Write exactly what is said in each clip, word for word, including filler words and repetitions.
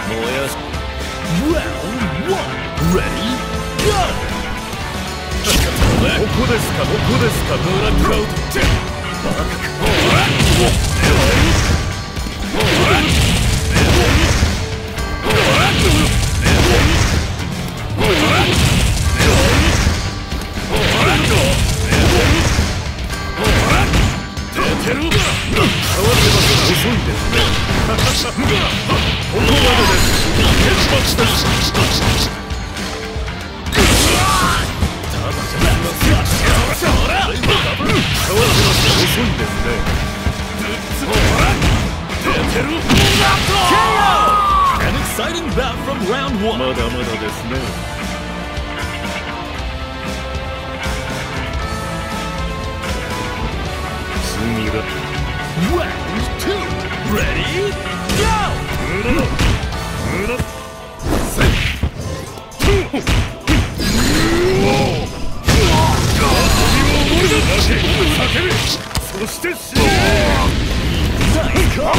やし Round one Ready Go ここですかここですかブラックアウトバカかほらほらほら出てる遅いですねここまでです結末です遅いですね An exciting bout from round one まだまだですね次が Round two Ready Go 無駄だ無駄せっ叫べそして死ねナイスカー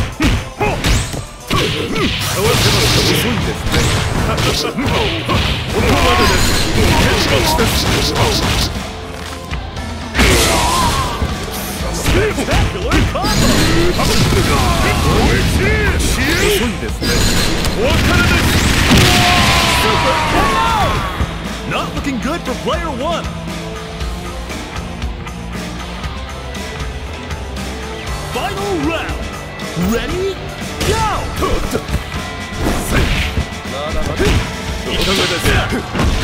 合わせます遅いんですねここまでです結末です遅いですねお別れです Super ケーオー Not looking good for player one Final round Ready Go! いかがですか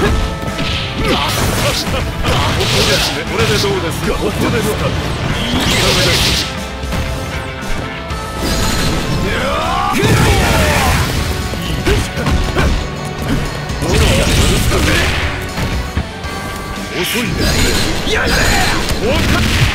ここですねこれでどうですかここですかいかがですか遅いですねやれ